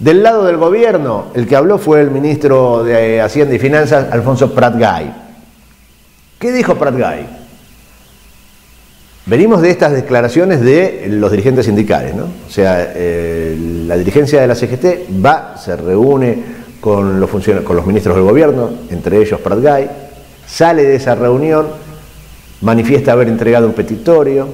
Del lado del gobierno, el que habló fue el ministro de Hacienda y Finanzas, Alfonso Prat-Gay. ¿Qué dijo Prat-Gay? Venimos de estas declaraciones de los dirigentes sindicales, ¿no? O sea, la dirigencia de la CGT se reúne con los ministros del gobierno, entre ellos Prat-Gay, sale de esa reunión, manifiesta haber entregado un petitorio,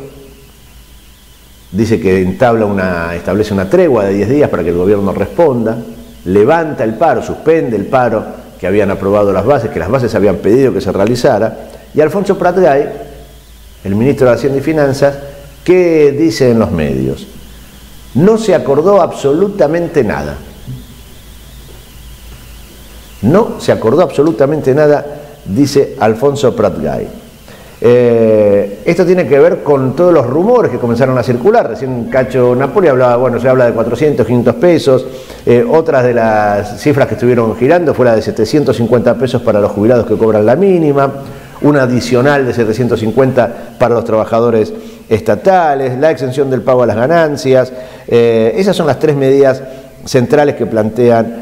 dice que establece una tregua de 10 días para que el gobierno responda, levanta el paro, suspende el paro que habían aprobado las bases, que las bases habían pedido que se realizara, y Alfonso Prat-Gay, el ministro de Hacienda y Finanzas, ¿qué dice en los medios? No se acordó absolutamente nada. No se acordó absolutamente nada, dice Alfonso Prat-Gay. Esto tiene que ver con todos los rumores que comenzaron a circular. Recién Cacho Napoli hablaba, bueno, se habla de 400, 500 pesos. Otras de las cifras que estuvieron girando fue la de 750 pesos para los jubilados que cobran la mínima, una adicional de 750 para los trabajadores estatales, la exención del pago a las ganancias. Esas son las tres medidas centrales que plantean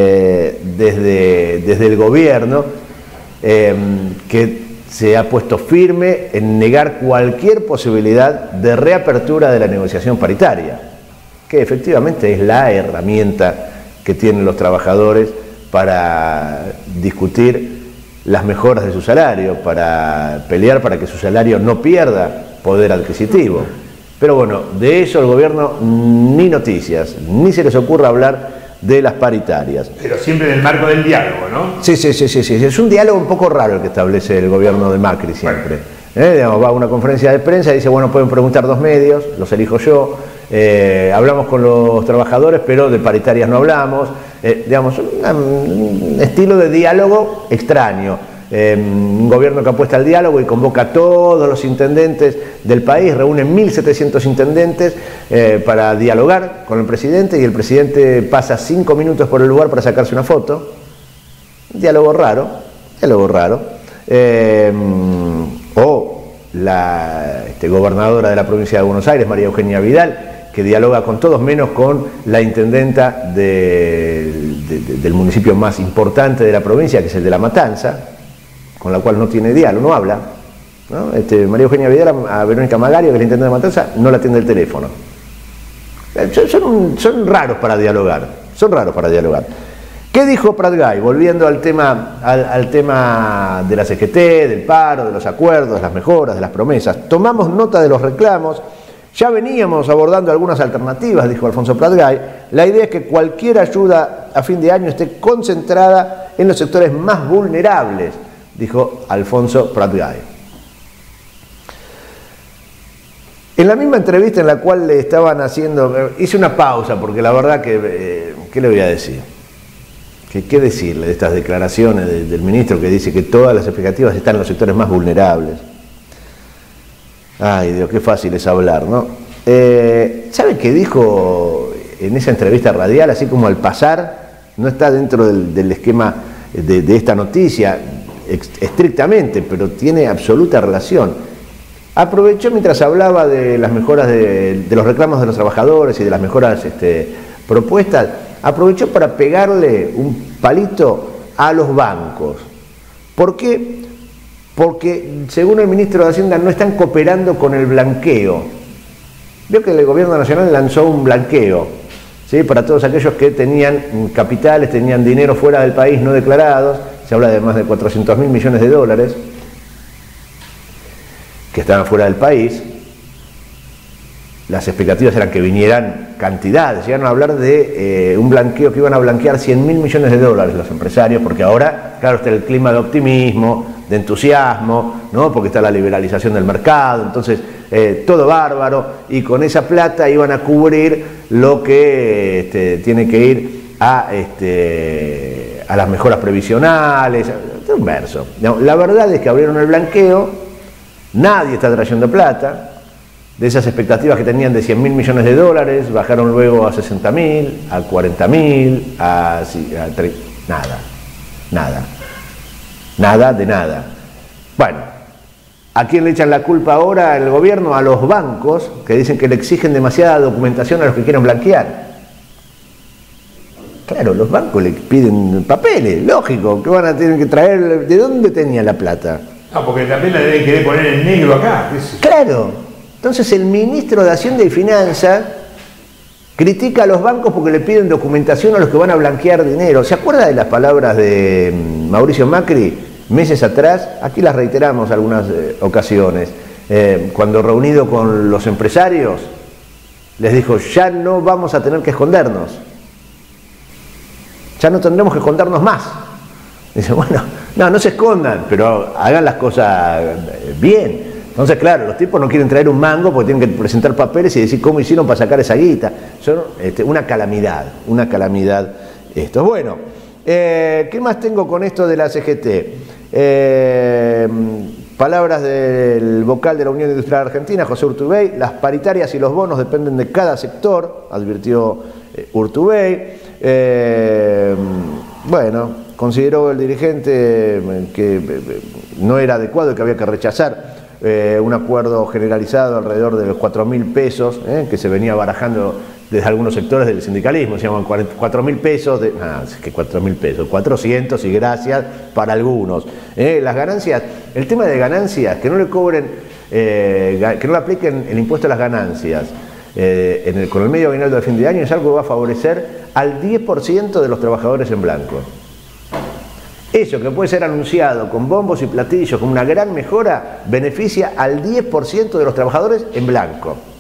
desde el gobierno, que se ha puesto firme en negar cualquier posibilidad de reapertura de la negociación paritaria, que efectivamente es la herramienta que tienen los trabajadores para discutir las mejoras de su salario, para pelear para que su salario no pierda poder adquisitivo. Pero bueno, de eso el gobierno ni noticias, ni se les ocurre hablar de las paritarias. Pero siempre en el marco del diálogo, ¿no? Sí. Es un diálogo un poco raro el que establece el gobierno de Macri siempre. Digamos, va a una conferencia de prensa y dice, bueno, pueden preguntar 2 medios, los elijo yo, hablamos con los trabajadores, pero de paritarias no hablamos. Digamos, un estilo de diálogo extraño. Un gobierno que apuesta al diálogo y convoca a todos los intendentes del país, reúne 1.700 intendentes para dialogar con el presidente, y el presidente pasa 5 minutos por el lugar para sacarse una foto. Diálogo raro. O la gobernadora de la provincia de Buenos Aires, María Eugenia Vidal, que dialoga con todos menos con la intendenta del municipio más importante de la provincia, que es el de La Matanza, con la cual no tiene diálogo, no habla, ¿no? María Eugenia Vidal a Verónica Magario, que es la intendente de Matanza, no la atiende el teléfono. Son raros para dialogar, ¿Qué dijo Prat-Gay? Volviendo al tema de la CGT, del paro, de los acuerdos, de las mejoras, de las promesas. Tomamos nota de los reclamos. Ya veníamos abordando algunas alternativas, dijo Alfonso Prat-Gay. La idea es que cualquier ayuda a fin de año esté concentrada en los sectores más vulnerables, dijo Alfonso Prat-Gay. En la misma entrevista en la cual le estaban haciendo, hice una pausa porque la verdad que, ¿qué le voy a decir? ¿Qué decirle de estas declaraciones del ministro que dice que todas las expectativas están en los sectores más vulnerables? Ay, Dios, qué fácil es hablar, ¿no? ¿Sabe qué dijo en esa entrevista radial, así como al pasar? No está dentro del esquema de esta noticia estrictamente, pero tiene absoluta relación. Aprovechó mientras hablaba de las mejoras de los reclamos de los trabajadores y de las mejoras propuestas, aprovechó para pegarle un palito a los bancos. ¿Por qué? Porque, según el ministro de Hacienda, no están cooperando con el blanqueo. Vio que el gobierno nacional lanzó un blanqueo, ¿sí?, para todos aquellos que tenían capitales, tenían dinero fuera del país no declarados. Se habla de más de 400.000 millones de dólares que estaban fuera del país. Las expectativas eran que vinieran cantidades, llegaron a hablar de un blanqueo, que iban a blanquear 100.000 millones de dólares los empresarios, porque ahora, claro, está el clima de optimismo, de entusiasmo, ¿no?, porque está la liberalización del mercado, entonces todo bárbaro, y con esa plata iban a cubrir lo que tiene que ir a las mejoras previsionales, un verso. La verdad es que abrieron el blanqueo, nadie está trayendo plata. De esas expectativas que tenían de 100.000 millones de dólares, bajaron luego a 60.000, a 40.000, a nada de nada. Bueno, ¿a quién le echan la culpa ahora el gobierno? A los bancos, que dicen que le exigen demasiada documentación a los que quieren blanquear. Claro, los bancos le piden papeles, lógico, que van a tener que traer, ¿de dónde tenía la plata? No, porque también la deben querer poner en negro acá. Claro, entonces el ministro de Hacienda y Finanzas critica a los bancos porque le piden documentación a los que van a blanquear dinero. ¿Se acuerda de las palabras de Mauricio Macri meses atrás? Aquí las reiteramos algunas ocasiones. Cuando reunido con los empresarios, les dijo, ya no vamos a tener que escondernos. Ya no tendremos que escondernos más. Dice, bueno, no se escondan, pero hagan las cosas bien. Entonces, claro, los tipos no quieren traer un mango porque tienen que presentar papeles y decir cómo hicieron para sacar esa guita. Son una calamidad esto. Bueno, ¿qué más tengo con esto de la CGT? Palabras del vocal de la Unión Industrial Argentina, José Urtubey: las paritarias y los bonos dependen de cada sector, advirtió Urtubey. Bueno, consideró el dirigente que no era adecuado y que había que rechazar un acuerdo generalizado alrededor de los 4.000 pesos, que se venía barajando desde algunos sectores del sindicalismo. Se llaman 4.000 pesos, es que 4.000 pesos, 400 y gracias para algunos. Las ganancias, el tema de ganancias, que no le cobren, que no le apliquen el impuesto a las ganancias con el medio aguinaldo de fin de año, es algo que va a favorecer al 10% de los trabajadores en blanco. Eso que puede ser anunciado con bombos y platillos como una gran mejora, beneficia al 10% de los trabajadores en blanco.